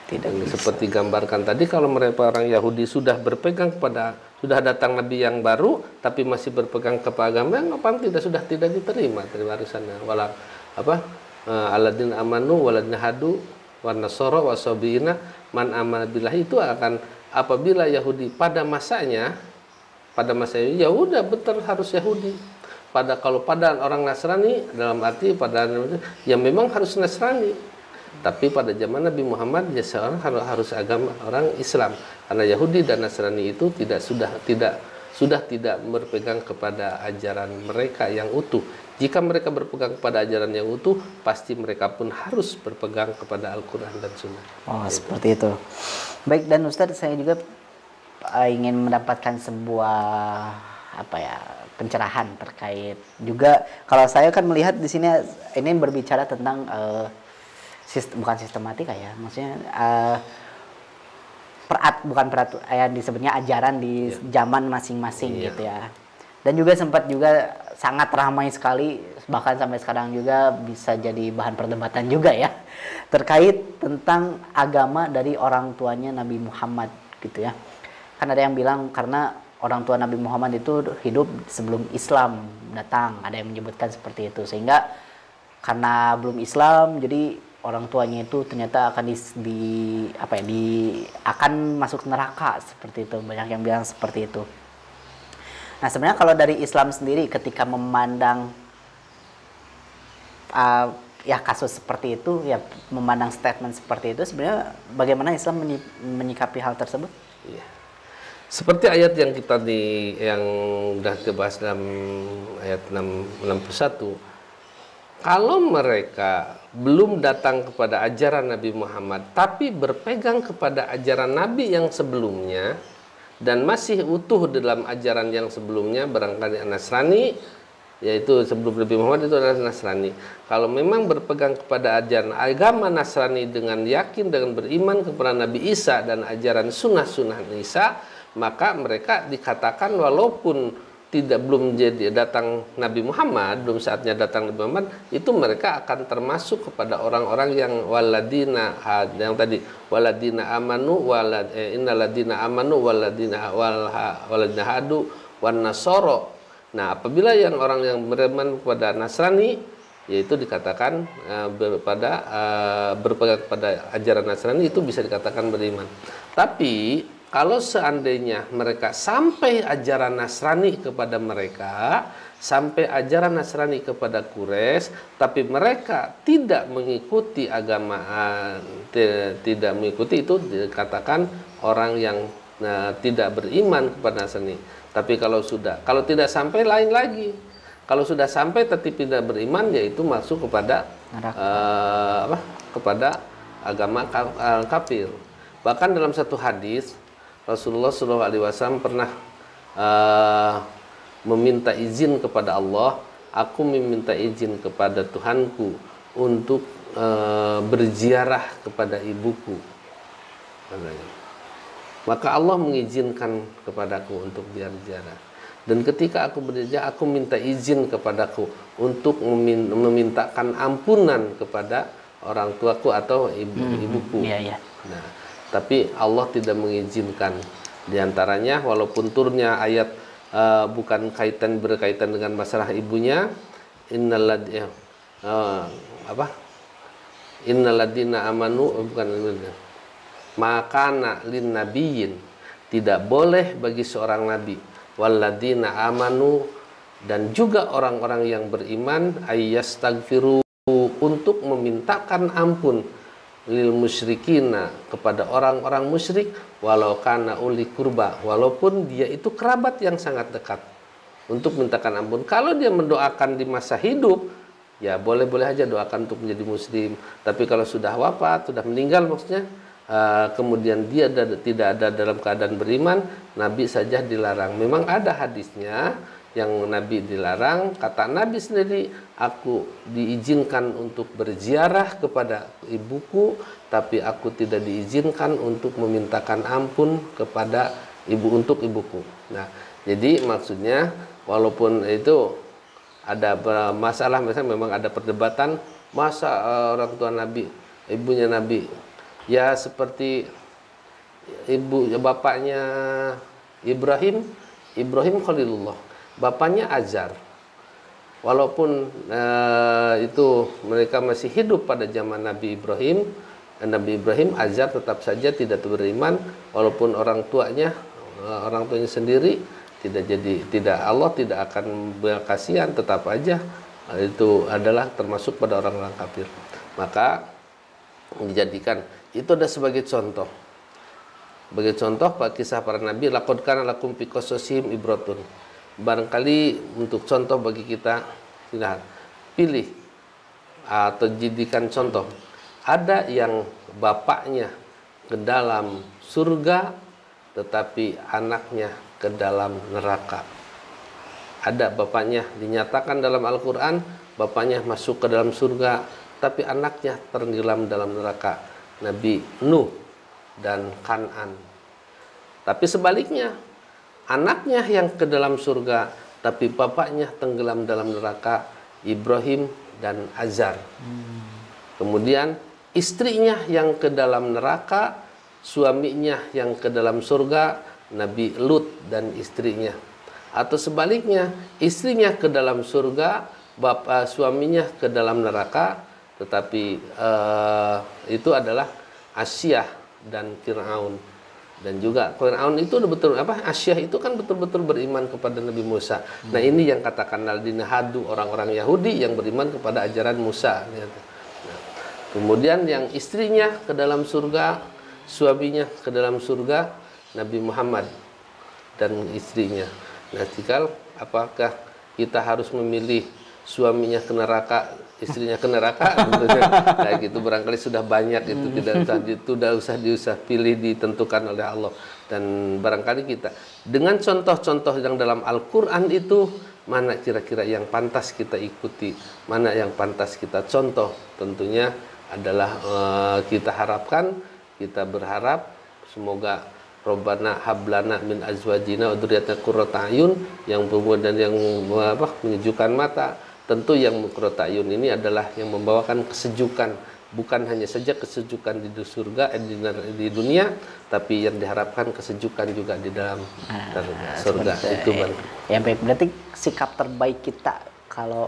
Tidak Dan bisa. seperti gambarkan tadi, kalau mereka orang Yahudi sudah berpegang kepada, sudah datang Nabi yang baru, tapi masih berpegang kepada agama yang apa tidak, sudah tidak diterima dari warisannya. Wala apa uh, aladin amanu waladina hadu wan nasara wasabiina man amana billahi, itu akan apabila Yahudi pada masanya, pada masa ini ya udah betul harus Yahudi. Pada kalau pada orang Nasrani dalam arti pada ya memang harus Nasrani. Tapi pada zaman Nabi Muhammad ya seorang harus, harus agama orang Islam, karena Yahudi dan Nasrani itu tidak sudah tidak sudah tidak berpegang kepada ajaran mereka yang utuh. Jika mereka berpegang kepada ajaran yang utuh, pasti mereka pun harus berpegang kepada Al-Quran dan Sunnah. Oh, seperti itu. Baik, dan Ustadz, saya juga uh, ingin mendapatkan sebuah apa ya pencerahan terkait juga. Kalau saya kan melihat di sini ini berbicara tentang uh, sistem, bukan sistematika ya, maksudnya uh, perat bukan peratu ya disebutnya ajaran di yeah. zaman masing-masing yeah. gitu ya. Dan juga sempat juga sangat ramai sekali, bahkan sampai sekarang juga bisa jadi bahan perdebatan juga ya, terkait tentang agama dari orang tuanya Nabi Muhammad gitu ya. Kan ada yang bilang karena orang tua Nabi Muhammad itu hidup sebelum Islam datang, ada yang menyebutkan seperti itu, sehingga karena belum Islam jadi orang tuanya itu ternyata akan di, di apa ya di akan masuk neraka seperti itu, banyak yang bilang seperti itu. Nah sebenarnya kalau dari Islam sendiri ketika memandang uh, ya kasus seperti itu, ya memandang statement seperti itu, sebenarnya bagaimana Islam menyikapi hal tersebut? Iya. Seperti ayat yang kita di yang sudah dibahas dalam ayat enam puluh satu, kalau mereka belum datang kepada ajaran Nabi Muhammad, tapi berpegang kepada ajaran Nabi yang sebelumnya, dan masih utuh dalam ajaran yang sebelumnya, barangkali Nasrani, yaitu sebelum Nabi Muhammad itu adalah Nasrani. Kalau memang berpegang kepada ajaran agama Nasrani dengan yakin, dengan beriman kepada Nabi Isa dan ajaran sunnah-sunnah Isa, maka mereka dikatakan walaupun tidak belum jadi datang Nabi Muhammad, belum saatnya datang Nabi Muhammad, itu mereka akan termasuk kepada orang-orang yang waladina yang tadi waladina amanu walad eh, innaladina amanu waladina wal waladina hadu wan nasoro. Nah, apabila yang orang yang beriman kepada Nasrani, yaitu dikatakan uh, pada uh, berpegang kepada ajaran Nasrani, itu bisa dikatakan beriman. Tapi kalau seandainya mereka sampai ajaran Nasrani kepada mereka, sampai ajaran Nasrani kepada Quraisy, tapi mereka tidak mengikuti agama, tidak mengikuti, itu dikatakan orang yang nah, tidak beriman kepada Nasrani. Tapi kalau sudah, kalau tidak sampai lain lagi. Kalau sudah sampai tapi tidak beriman, yaitu masuk kepada uh, apa? Kepada agama kafir. Bahkan dalam satu hadis Rasulullah shallallahu alaihi wasallam pernah uh, meminta izin kepada Allah, aku meminta izin kepada Tuhanku untuk uh, berziarah kepada ibuku. Maka Allah mengizinkan kepadaku untuk berziarah. Dan ketika aku berziarah, aku minta izin kepadaku untuk memintakan ampunan kepada orang tuaku atau ibu, hmm, ibuku. Iya, iya. Nah, tapi Allah tidak mengizinkan. Di antaranya walaupun turunnya ayat uh, bukan kaitan berkaitan dengan masalah ibunya, innaladina uh, apa? Innaladina amanu bukan makana lin nabiyyin, tidak boleh bagi seorang nabi, waladina amanu, dan juga orang-orang yang beriman, ayyastagfiru, untuk memintakan ampun, lil musyrikina, kepada orang-orang musyrik, walau kana uli kurba, walaupun dia itu kerabat yang sangat dekat, untuk mintakan ampun. Kalau dia mendoakan di masa hidup, ya boleh-boleh aja doakan untuk menjadi muslim. Tapi kalau sudah wafat, sudah meninggal maksudnya, uh, kemudian dia ada, tidak ada dalam keadaan beriman, Nabi saja dilarang. Memang ada hadisnya yang Nabi dilarang, kata Nabi sendiri, aku diizinkan untuk berziarah kepada ibuku, tapi aku tidak diizinkan untuk memintakan ampun kepada ibu untuk ibuku. Nah, jadi maksudnya walaupun itu ada masalah, misalnya memang ada perdebatan, masa uh, orang tua Nabi, ibunya Nabi Ya seperti ibu ya bapaknya Ibrahim, Ibrahim Khalilullah, bapaknya Azar. Walaupun uh, itu mereka masih hidup pada zaman Nabi Ibrahim, Nabi Ibrahim, Azar tetap saja tidak beriman, walaupun orang tuanya, uh, orang tuanya sendiri tidak jadi, tidak Allah tidak akan berkasihan, tetap aja uh, itu adalah termasuk pada orang-orang kafir. Maka dijadikan itu ada sebagai contoh. Sebagai contoh Pak kisah para nabi, laqad kana lakum fi qasasihim ibratun. Barangkali untuk contoh bagi kita, tidak pilih atau jadikan contoh. Ada yang bapaknya ke dalam surga tetapi anaknya ke dalam neraka. Ada bapaknya dinyatakan dalam Al-Qur'an, bapaknya masuk ke dalam surga tapi anaknya tenggelam dalam neraka. Nabi Nuh dan Kan'an. Tapi sebaliknya, anaknya yang ke dalam surga tapi bapaknya tenggelam dalam neraka, Ibrahim dan Azar. Hmm. Kemudian istrinya yang ke dalam neraka, suaminya yang ke dalam surga, Nabi Lut dan istrinya. Atau sebaliknya, istrinya ke dalam surga, bapak suaminya ke dalam neraka, tetapi uh, itu adalah Asyah dan Fir'aun. Dan juga Fir'aun itu betul apa? Asyah itu kan betul-betul beriman kepada Nabi Musa. Hmm. Nah, ini yang katakan Aldina Hadu, orang-orang Yahudi yang beriman kepada ajaran Musa. Nah, kemudian yang istrinya ke dalam surga, suaminya ke dalam surga, Nabi Muhammad dan istrinya. Nah, tinggal apakah kita harus memilih suaminya ke neraka, istrinya ke neraka? Nah, gitu barangkali sudah banyak itu, tidak usah itu tidak usah diusah pilih, ditentukan oleh Allah. Dan barangkali kita dengan contoh-contoh yang dalam Al-Qur'an itu, mana kira-kira yang pantas kita ikuti, mana yang pantas kita contoh, tentunya adalah uh, kita harapkan, kita berharap semoga Robbana hablana min azwajina wa dzurriyyatina qurrata ayun, yang kemudian yang apa, menyejukkan mata. Tentu yang qurrata ayun ini adalah yang membawakan kesejukan, bukan hanya saja kesejukan di surga eh, di, di dunia, tapi yang diharapkan kesejukan juga di dalam nah, surga. Itu Bang. Ya, berarti sikap terbaik kita kalau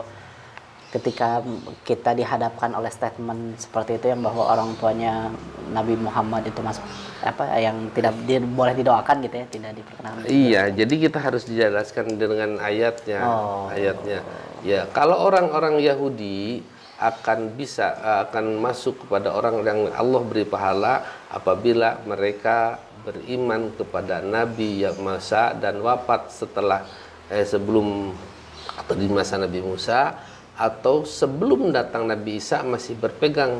ketika kita dihadapkan oleh statement seperti itu yang bahwa orang tuanya Nabi Muhammad itu masuk apa yang tidak di, boleh didoakan gitu ya, tidak diperkenankan. Iya, jadi kita harus dijelaskan dengan ayatnya. Oh. Ayatnya. Ya, kalau orang-orang Yahudi akan bisa akan masuk kepada orang yang Allah beri pahala apabila mereka beriman kepada Nabi yang Musa dan wafat setelah eh, sebelum atau di masa Nabi Musa, atau sebelum datang Nabi Isa masih berpegang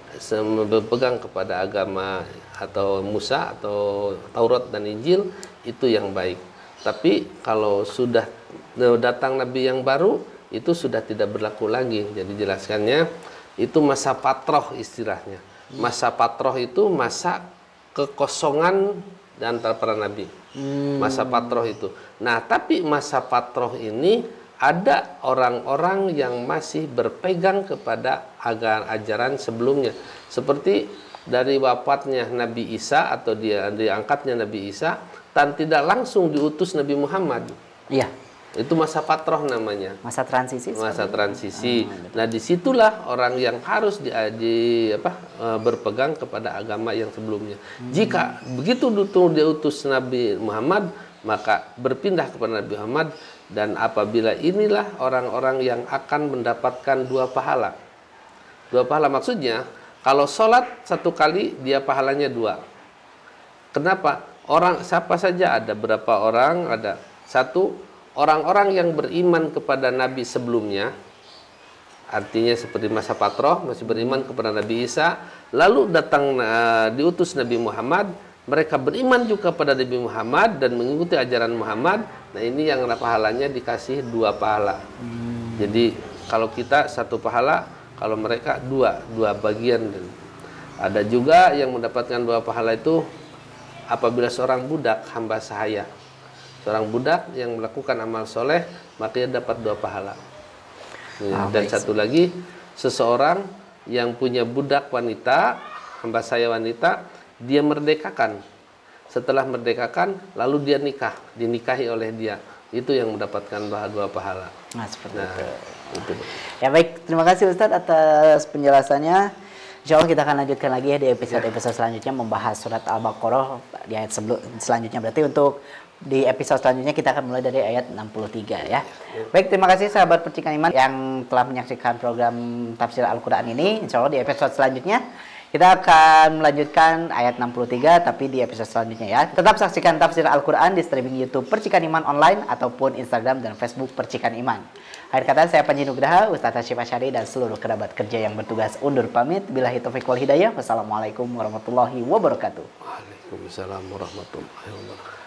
berpegang kepada agama atau Musa atau Taurat dan Injil, itu yang baik. Tapi kalau sudah datang Nabi yang baru, itu sudah tidak berlaku lagi. Jadi jelaskannya itu masa patroh istilahnya. Masa patroh itu masa kekosongan di antara para nabi. Masa patroh itu. Nah, tapi masa patroh ini ada orang-orang yang masih berpegang kepada agar ajaran sebelumnya. Seperti dari wafatnya Nabi Isa atau dia diangkatnya Nabi Isa dan tidak langsung diutus Nabi Muhammad. Iya. Itu masa patroh namanya. Masa transisi. Masa transisi. Ah, nah, disitulah orang yang harus di, di apa berpegang kepada agama yang sebelumnya. Hmm. Jika begitu diutus Nabi Muhammad, maka berpindah kepada Nabi Muhammad. Dan apabila inilah orang-orang yang akan mendapatkan dua pahala. Dua pahala maksudnya, kalau sholat satu kali, dia pahalanya dua. Kenapa? Orang, siapa saja ada berapa orang, ada satu, orang-orang yang beriman kepada Nabi sebelumnya, artinya seperti masa patroh, masih beriman kepada Nabi Isa, lalu datang uh, diutus Nabi Muhammad, mereka beriman juga pada Nabi Muhammad dan mengikuti ajaran Muhammad. Nah, ini yang pahalanya dikasih dua pahala. Hmm. Jadi kalau kita satu pahala, kalau mereka dua, dua bagian. Ada juga yang mendapatkan dua pahala itu apabila seorang budak hamba sahaya. Seorang budak yang melakukan amal soleh, maka dia dapat dua pahala. Ah, dan baik. Satu lagi, seseorang yang punya budak wanita, hamba saya wanita, dia merdekakan. Setelah merdekakan, lalu dia nikah, dinikahi oleh dia. Itu yang mendapatkan dua pahala. Nah, seperti Nah, itu. itu. Ya baik, terima kasih Ustadz atas penjelasannya. Insya Allah kita akan lanjutkan lagi ya di episode-episode selanjutnya membahas surat Al-Baqarah di ayat sebelum selanjutnya. Berarti untuk di episode selanjutnya kita akan mulai dari ayat enam puluh tiga ya. Baik, terima kasih sahabat Percikan Iman yang telah menyaksikan program tafsir Al-Quran ini. Insya Allah di episode selanjutnya kita akan melanjutkan ayat enam puluh tiga tapi di episode selanjutnya ya. Tetap saksikan tafsir Al-Quran di streaming YouTube Percikan Iman Online ataupun Instagram dan Facebook Percikan Iman. Akhir kata saya Panji Nugraha, Ustaz Hasyim Asy'ari dan seluruh kerabat kerja yang bertugas undur pamit. Billahi taufiq wal hidayah. Wassalamualaikum warahmatullahi wabarakatuh. Waalaikumsalam warahmatullahi wabarakatuh.